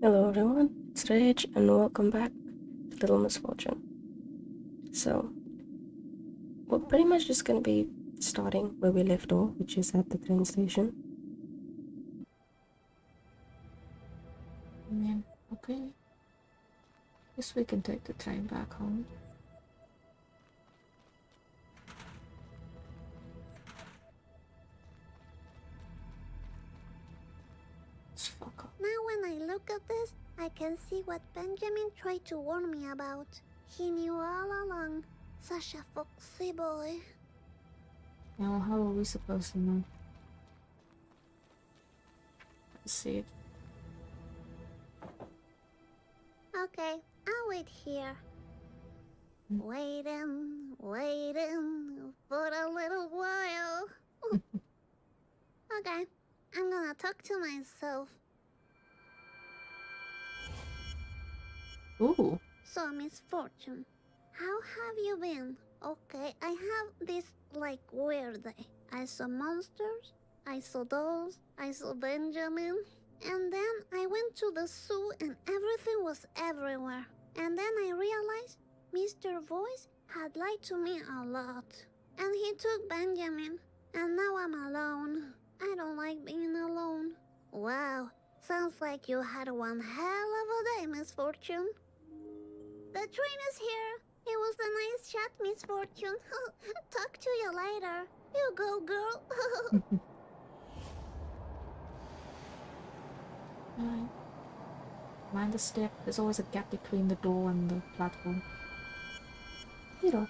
Hello everyone, it's Rage and welcome back to Little Misfortune. So, we're pretty much just gonna be starting where we left off, which is at the train station. Yeah, okay. Guess we can take the train back home. Let's fuck up. Now when I look at this, I can see what Benjamin tried to warn me about. He knew all along. Such a foxy boy. Yeah, well, how are we supposed to know? Let's see it. Okay, I'll wait here. Waiting for a little while. Okay, I'm gonna talk to myself. Ooh. So, Misfortune, how have you been? Okay, I have this, weird day. I saw monsters, I saw dolls, I saw Benjamin, and then I went to the zoo and everything was everywhere. And then I realized Mr. Voice had lied to me a lot. And he took Benjamin, and now I'm alone. I don't like being alone. Wow, sounds like you had one hell of a day, Misfortune. The train is here. It was a nice chat, Misfortune. Talk to you later. You go, girl. Mind the step. There's always a gap between the door and the platform. You know.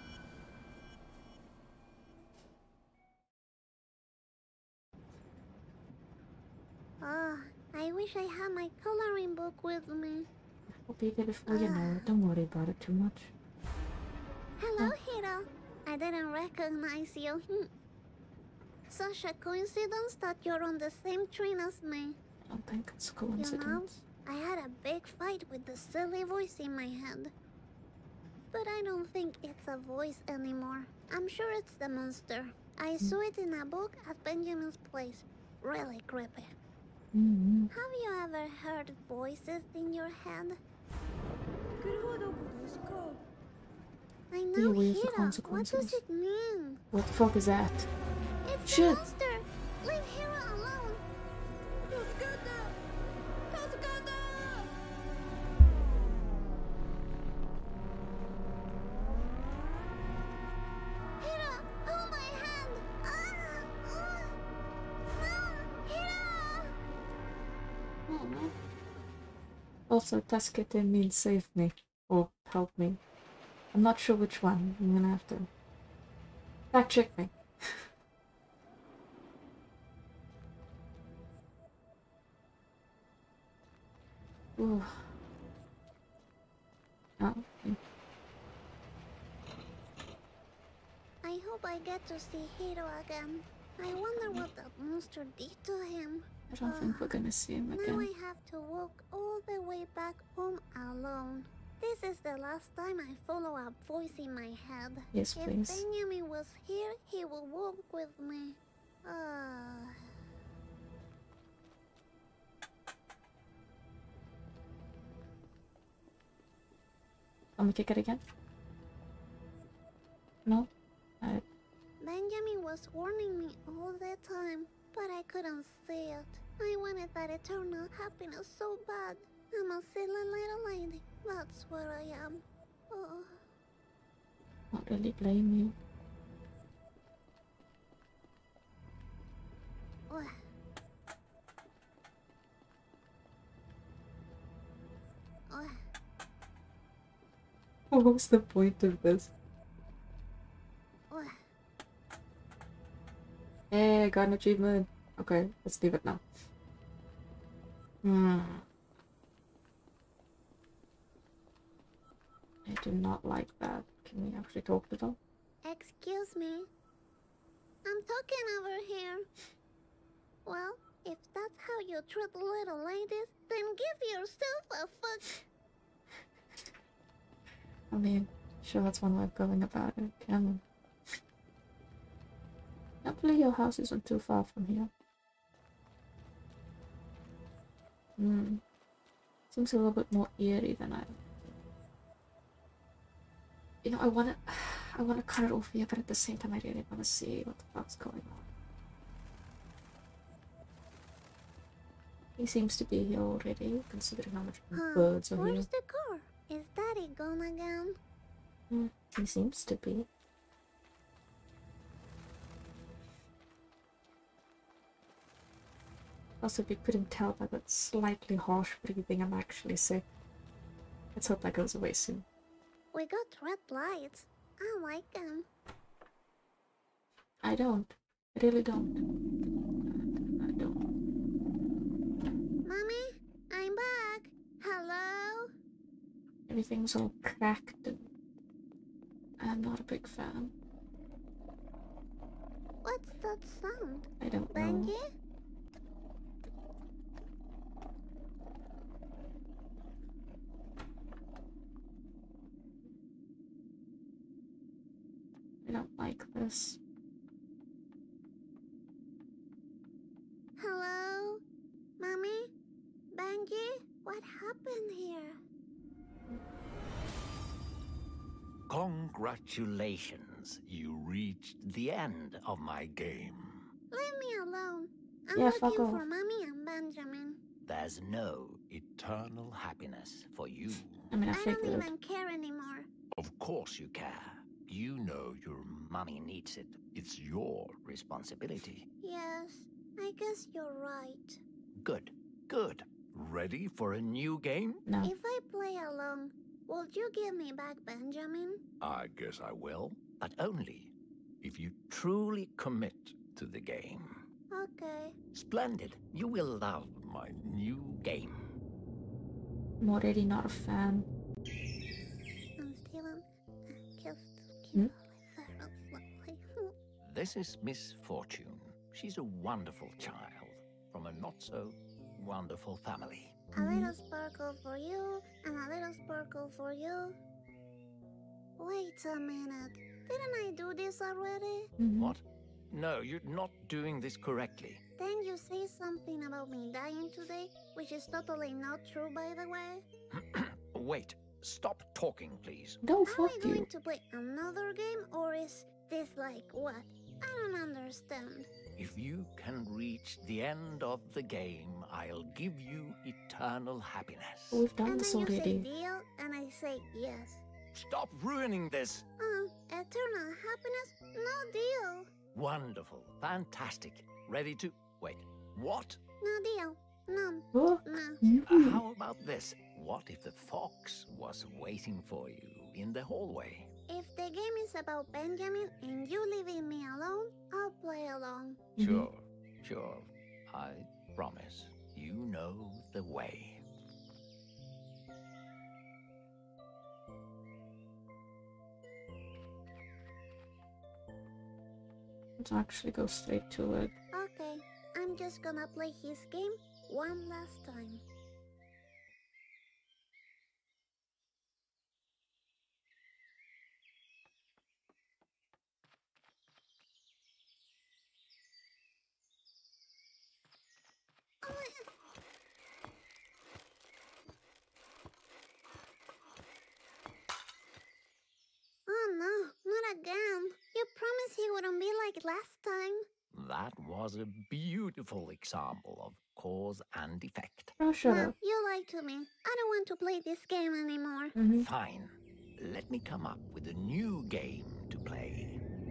I wish I had my coloring book with me. I'll be there before you know it. Don't worry about it too much. Hello, Hiro. I didn't recognize you. Such a coincidence that you're on the same train as me. I don't think it's a coincidence. You know, I had a big fight with the silly voice in my head. But I don't think it's a voice anymore. I'm sure it's the monster. I saw it in a book at Benjamin's place. Really creepy. Have you ever heard voices in your head? I know, Hiro. What does it mean? What the fuck is that? It's Shit. the monster! Leave Hiro alone! Hiro, hold my hand! No! Hiro! Also, Tasukete means save me or help me. I'm not sure which one. I'm gonna have to fact check me. Ooh. Oh. Okay. I hope I get to see Hiro again. I wonder what that monster did to him. I don't think we're gonna see him again. Now I have to walk all the way back home alone. This is the last time I follow a voice in my head. Yes, please. If Benjamin was here, he would walk with me. Let me kick it again. No? Benjamin was warning me all the time, but I couldn't see it. I wanted that eternal happiness so bad. I'm a silly little lady. That's what I am. Not really blame you. What was the point of this? Hey, I got an achievement. Okay, let's leave it now. I do not like that. Can we actually talk to them? Excuse me. I'm talking over here. Well, if that's how you treat little ladies, then give yourself a fuck. I mean, sure, that's one way of going about it. Can hopefully your house isn't too far from here. Seems a little bit more eerie than I. You know, I wanna cut it off here, but at the same time, I really wanna see what the fuck's going on. He seems to be here already, considering how much birds are here. Where's the car? Is Daddy gone again? He seems to be. Also, if you couldn't tell by that slightly harsh breathing, I'm actually sick. Let's hope that goes away soon. We got red lights. I like them. I don't. I really don't. I don't. Mommy, I'm back. Hello? Everything's all cracked and I'm not a big fan. What's that sound? I don't know. Benji? I don't like this. Hello? Mommy? Benji? What happened here? Congratulations, you reached the end of my game. Leave me alone. I'm Yeah, fuck looking off. for Mommy and Benjamin. There's no eternal happiness for you. I mean, I I don't figured. even care anymore. Of course you care. You know your mommy needs it. It's your responsibility. Yes, I guess you're right. Good, good. Ready for a new game? No. If I play along, would you give me back Benjamin? I guess I will. But only if you truly commit to the game. Okay. Splendid. You will love my new game. I'm already not a fan. I'm Steven. This is Misfortune. She's a wonderful child from a not-so-wonderful family. A little sparkle for you, and a little sparkle for you. Wait a minute. Didn't I do this already? What? No, you're not doing this correctly. Then you say something about me dying today, which is totally not true, by the way. Wait, stop talking, please. No, Are fuck we going you. to play another game, or is this like what? I don't understand. If you can reach the end of the game, I'll give you eternal happiness. We've done And this then you say already. deal, and I say yes. Stop ruining this. Eternal happiness? No deal. Wonderful, fantastic. Ready to... Wait, what? No deal. No. Fuck No. you. How about this? What if the fox was waiting for you in the hallway? If the game is about Benjamin and you leaving me alone, I'll play along. Sure, sure. I promise. You know the way. Let's actually go straight to it. Okay, I'm just gonna play his game one last time. Oh no, not again. You promised he wouldn't be like last time. That was a beautiful example of cause and effect. Oh, shut Mom, up. you lied to me. I don't want to play this game anymore. Fine. Let me come up with a new game to play.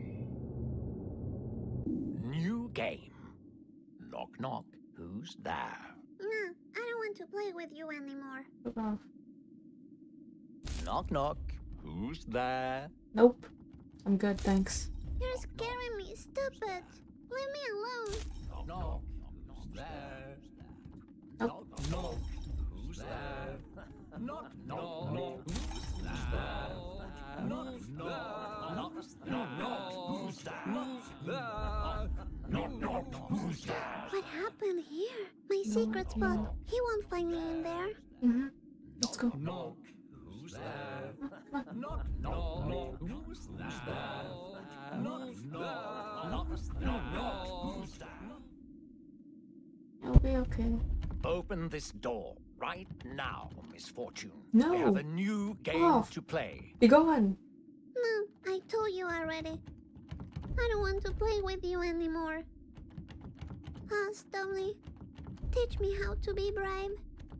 New game. Knock knock. Who's there? No, I don't want to play with you anymore. Fuck off. Knock knock. Who's there? Nope. I'm good, thanks. You're scaring me. Stop it. Leave me alone. Knock knock. Who's there? Nope. Knock knock. Who's there? Knock knock. Who's there? Knock knock. Knock knock. Who's there? Knock knock. Who's there? What happened here? My secret spot. He won't find me in there. Let's go. Knock. Who's there? Knock knock. Who's there? Knock knock. Knock knock. Who's there? I'll be okay. Open this door right now, Misfortune. No. We have a new game Off. to play. Be gone. No, I told you already. I don't want to play with you anymore. Stoney, teach me how to be brave.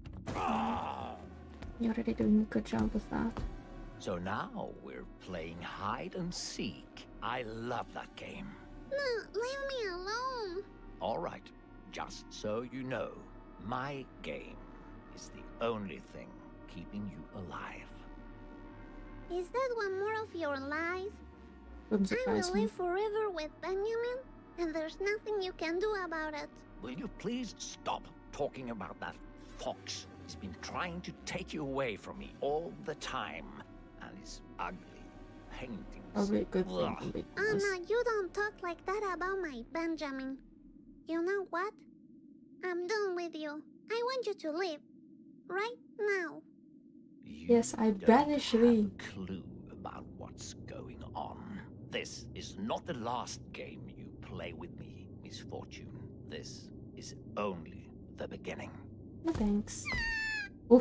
You're already doing a good job with that. So now we're playing hide and seek. I love that game. No, leave me alone. All right, just so you know, my game is the only thing keeping you alive. Is that one more of your lies? Wouldn't I surprise will me. live forever with Benjamin, and there's nothing you can do about it. Will you please stop talking about that fox? He's been trying to take you away from me all the time, and his ugly paintings. Probably a good thing. Ugh. Because No, you don't talk like that about my Benjamin. You know what? I'm done with you. I want you to leave. Right now. Yes, I don't banish have thee. a clue about what's going on. This is not the last game you play with me, Misfortune. This is only the beginning. No thanks. Oh.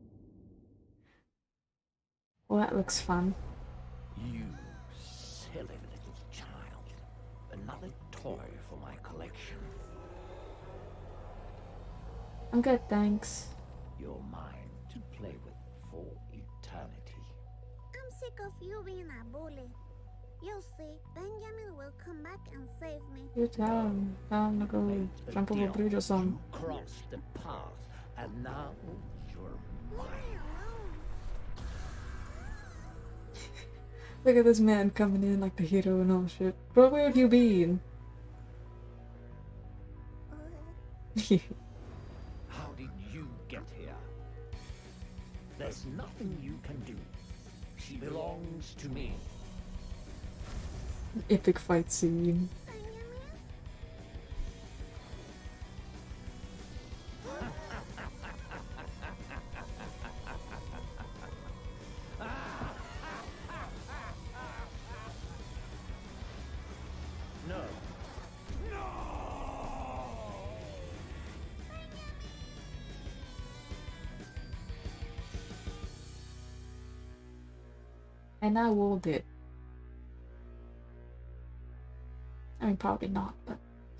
Well, that looks fun. You silly little child. Another toy for my collection. I'm good, thanks. You're mine to play with for eternity. I'm sick of you being a bully. You'll see, Benjamin will come back and save me. You tell him. Tell him to go Made a jump over a deal. bridge or something. You crossed the path, and now you're Leave me mine. alone. Look at this man coming in like the hero and all shit. Bro, where have you been? How did you get here? There's nothing you can do. She belongs to me. Epic fight scene. Benjamin? No. And I walled it. I mean, probably not, but.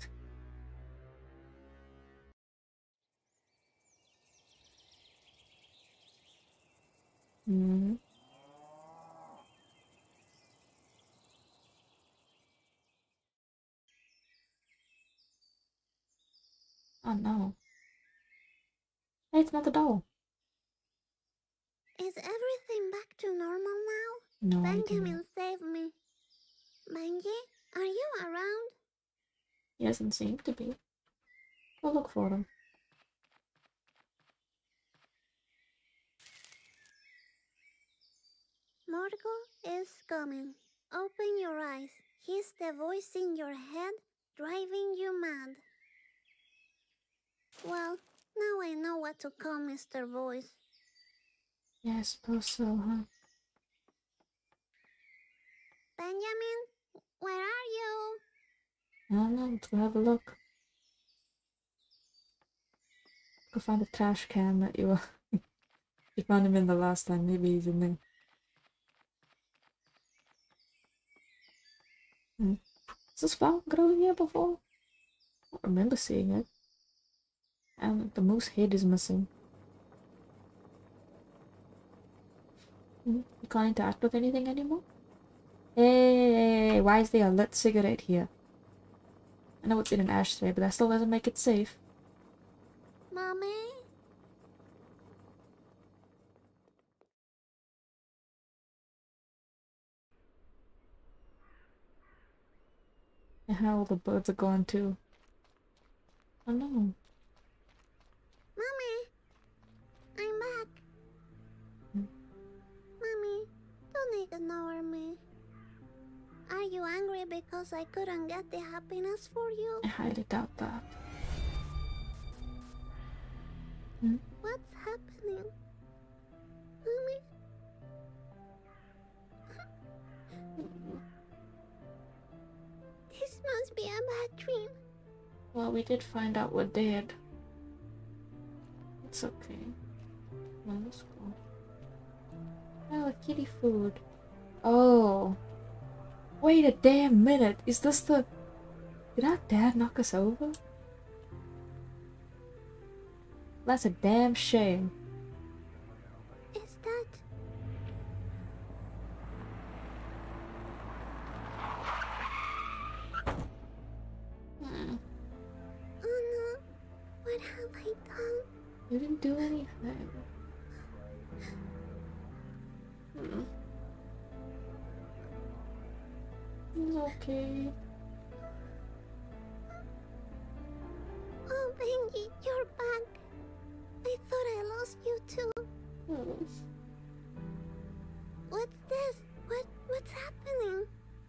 Hmm. Oh no. Hey, it's not the doll. Is everything back to normal now? No idea. Benjamin saved me. Benji, are you around? He doesn't seem to be. Go look for him. Morgul is coming. Open your eyes. He's the voice in your head driving you mad. Well, now I know what to call Mr. Voice. Yeah, I suppose so, huh? Benjamin, where are you? I don't know, let's go have a look. Go find the trash can that you you found him in the last time. Maybe he's in there. Has this flower grown here before? I don't remember seeing it. And the moose head is missing. You can't interact with anything anymore? Hey, why is there a lit cigarette here? I know it's in an ashtray, but that still doesn't make it safe. Mommy? And how all the birds are gone too. Oh no. Mommy? I'm back. Hmm. Mommy, don't ignore me. Are you angry because I couldn't get the happiness for you? I highly doubt that. What's happening? Mommy? This must be a bad dream. Well, we did find out we're dead. It's okay. Let's go. Oh, kitty food. Oh. Wait a damn minute. Is this the... Did our dad knock us over? That's a damn shame. Is that... Hmm. Oh no, what have I done? You didn't do anything. Hmm. It's okay. Oh, Benji, you're back. I thought I lost you too. Hmm. What's this? What's happening?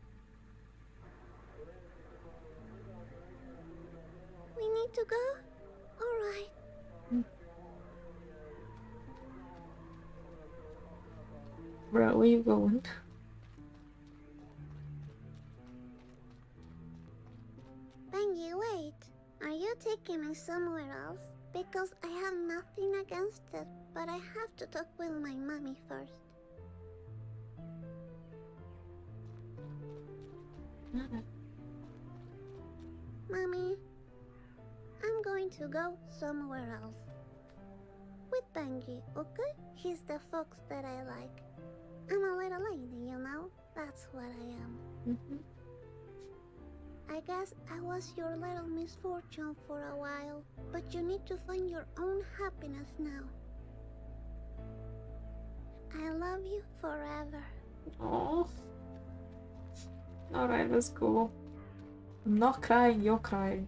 We need to go? Alright. Bro, where you going? Benji, wait. Are you taking me somewhere else? Because I have nothing against it, but I have to talk with my mommy first. Mommy, I'm going to go somewhere else. With Benji, okay? He's the fox that I like. I'm a little lady, you know? That's what I am. Mm-hmm. I guess I was your little misfortune for a while, but you need to find your own happiness now. I love you forever. Aww. Alright, let's go. I'm not crying, you're crying.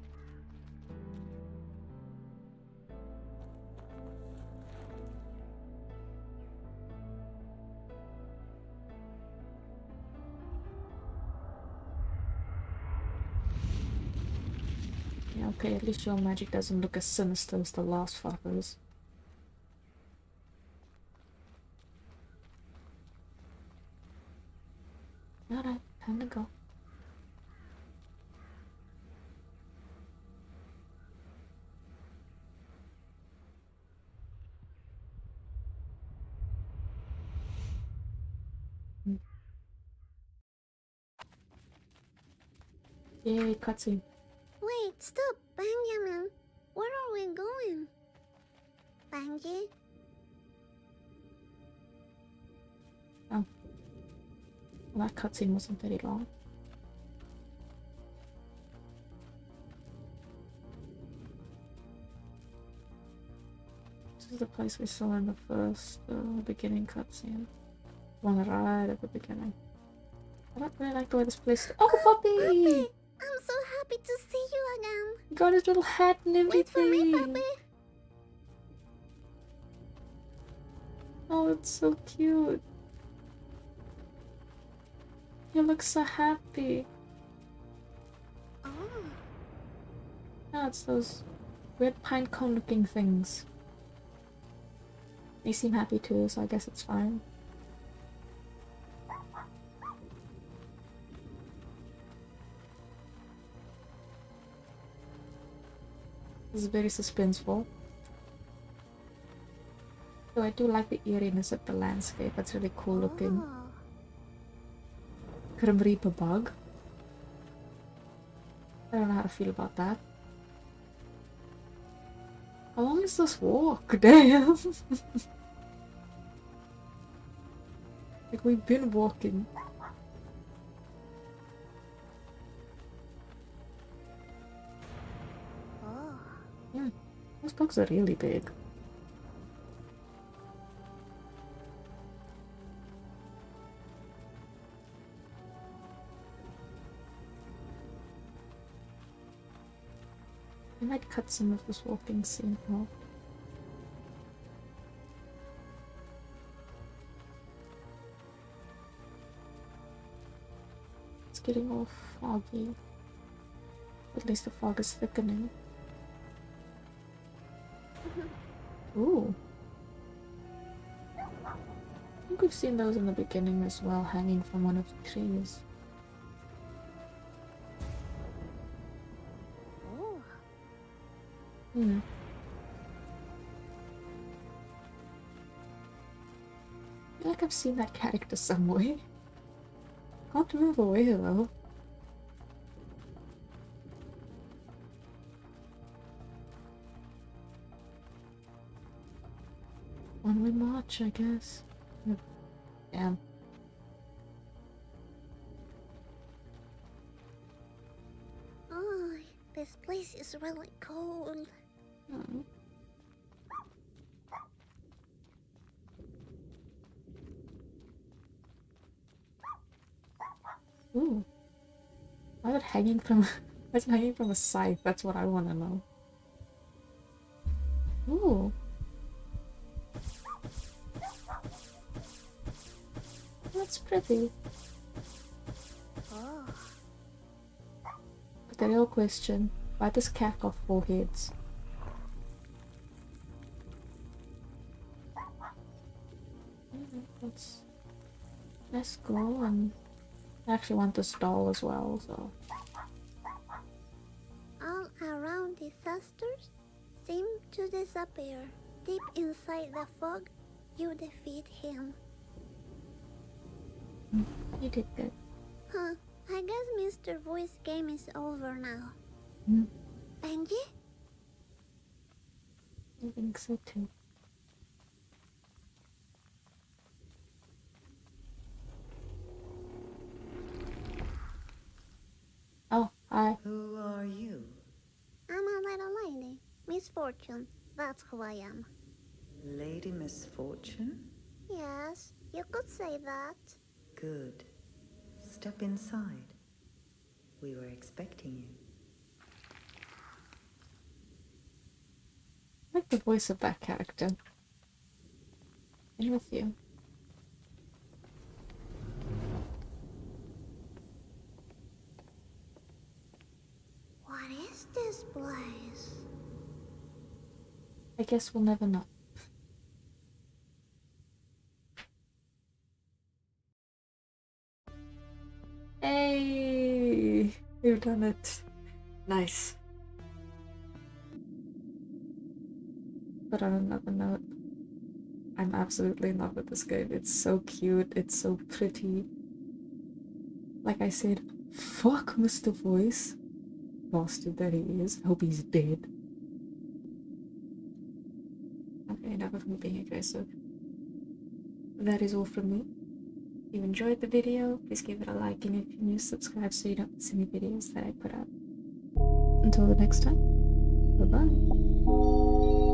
Yeah, okay, at least your magic doesn't look as sinister as the last fuckers. Alright, time to go. Yay, cutscene. Wait, stop, Benjamin. Where are we going? Benji? Oh. Well, that cutscene wasn't very long. This is the place we saw in the first beginning cutscene. One right at the beginning. I don't really like the way this place. Oh, puppy! Puppy! I'm so happy to see you again. Got his little hat and everything. Wait for me, puppy. Oh, it's so cute. You look so happy. Oh. Oh, it's those red pine cone looking things. They seem happy too, so I guess it's fine. This is very suspenseful. So I do like the eeriness of the landscape. It's really cool looking. Oh. Grim Reaper bug. I don't know how to feel about that. How long is this walk? Damn! Like, we've been walking. Oh. Yeah, those bugs are really big. I might cut some of this walking scene off. It's getting all foggy. At least the fog is thickening. Ooh. I think we've seen those in the beginning as well, hanging from one of the trees. Oh. feel like I've seen that character somewhere. Can't remember where though. When we march, I guess. Damn. Oh, this place is really cold. Hmm. Ooh. Why is it hanging from why is it hanging from a scythe? That's what I wanna know. Ooh. That's pretty. Oh, But the real question, why does cat got 4 heads? Let's go, and I actually want this doll as well, so. all around disasters seem to disappear. Deep inside the fog, you defeat him. You did good. Huh, I guess Mr. Voice game is over now. Hmm. Benji? I think so too. Oh, hi. Who are you? I'm a little lady. Misfortune. That's who I am. Lady Misfortune? Yes, you could say that. Good. Step inside. We were expecting you. I like the voice of that character. And with you. What is this place? I guess we'll never know. Hey! We've done it. Nice. But on another note, I'm absolutely in love with this game. It's so cute, it's so pretty. Like I said, fuck Mr. Voice. Bastard that he is. Hope he's dead. Okay, enough of me being aggressive. That is all from me. If you enjoyed the video, please give it a like, and if you're new, subscribe so you don't miss any videos that I put out. Until the next time, bye bye.